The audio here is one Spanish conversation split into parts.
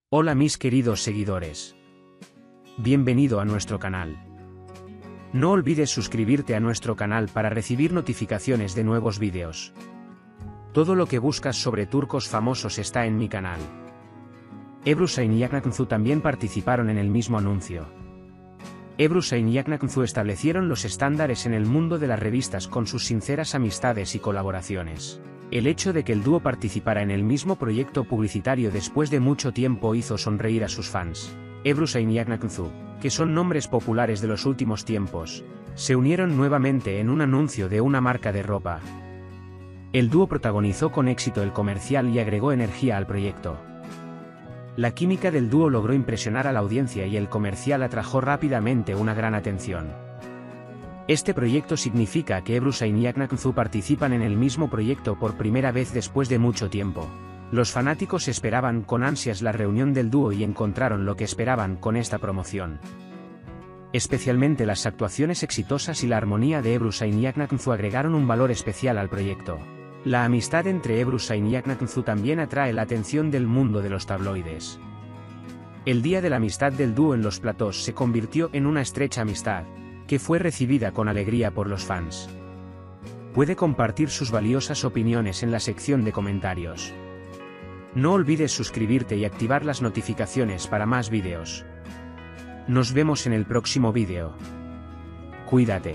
Hola mis queridos seguidores. Bienvenido a nuestro canal. No olvides suscribirte a nuestro canal para recibir notificaciones de nuevos vídeos. Todo lo que buscas sobre turcos famosos está en mi canal. Ebru Şahin y Aknaknzu también participaron en el mismo anuncio. Ebru Şahin y Aknaknzu establecieron los estándares en el mundo de las revistas con sus sinceras amistades y colaboraciones. El hecho de que el dúo participara en el mismo proyecto publicitario después de mucho tiempo hizo sonreír a sus fans. Ebru Şahin y Aknaknzu, que son nombres populares de los últimos tiempos, se unieron nuevamente en un anuncio de una marca de ropa. El dúo protagonizó con éxito el comercial y agregó energía al proyecto. La química del dúo logró impresionar a la audiencia y el comercial atrajo rápidamente una gran atención. Este proyecto significa que Ebru Şahin y Aknaknzu participan en el mismo proyecto por primera vez después de mucho tiempo. Los fanáticos esperaban con ansias la reunión del dúo y encontraron lo que esperaban con esta promoción. Especialmente las actuaciones exitosas y la armonía de Ebru Şahin y Aknaknzu agregaron un valor especial al proyecto. La amistad entre Ebru Şahin y Aknaknzu también atrae la atención del mundo de los tabloides. El día de la amistad del dúo en los platós se convirtió en una estrecha amistad, que fue recibida con alegría por los fans. Puede compartir sus valiosas opiniones en la sección de comentarios. No olvides suscribirte y activar las notificaciones para más vídeos. Nos vemos en el próximo vídeo. Cuídate.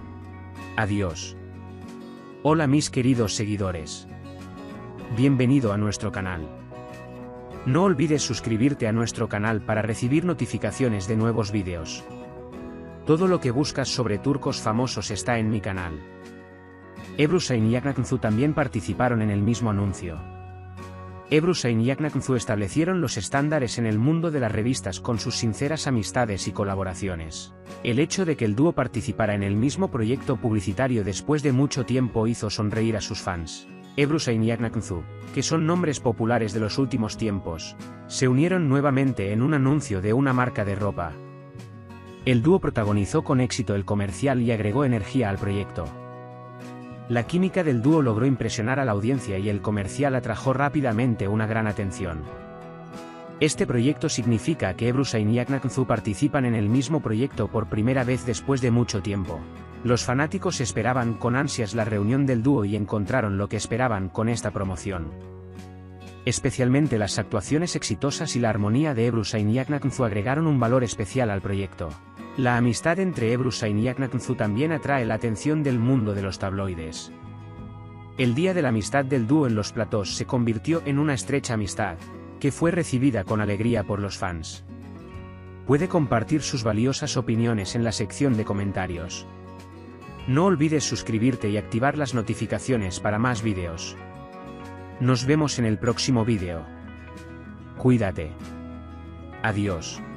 Adiós. Hola mis queridos seguidores. Bienvenido a nuestro canal. No olvides suscribirte a nuestro canal para recibir notificaciones de nuevos vídeos. Todo lo que buscas sobre turcos famosos está en mi canal. Ebru Şahin y Aknaknzu también participaron en el mismo anuncio. Ebru Şahin y Aknaknzu establecieron los estándares en el mundo de las revistas con sus sinceras amistades y colaboraciones. El hecho de que el dúo participara en el mismo proyecto publicitario después de mucho tiempo hizo sonreír a sus fans. Ebru Şahin y Aknaknzu, que son nombres populares de los últimos tiempos, se unieron nuevamente en un anuncio de una marca de ropa. El dúo protagonizó con éxito el comercial y agregó energía al proyecto. La química del dúo logró impresionar a la audiencia y el comercial atrajo rápidamente una gran atención. Este proyecto significa que Ebru Şahin y Aknaknzu participan en el mismo proyecto por primera vez después de mucho tiempo. Los fanáticos esperaban con ansias la reunión del dúo y encontraron lo que esperaban con esta promoción. Especialmente las actuaciones exitosas y la armonía de Ebru Şahin y Aknaknzu agregaron un valor especial al proyecto. La amistad entre Ebru Şahin y Aknaknzu también atrae la atención del mundo de los tabloides. El día de la amistad del dúo en los platós se convirtió en una estrecha amistad, que fue recibida con alegría por los fans. Puede compartir sus valiosas opiniones en la sección de comentarios. No olvides suscribirte y activar las notificaciones para más vídeos. Nos vemos en el próximo vídeo. Cuídate. Adiós.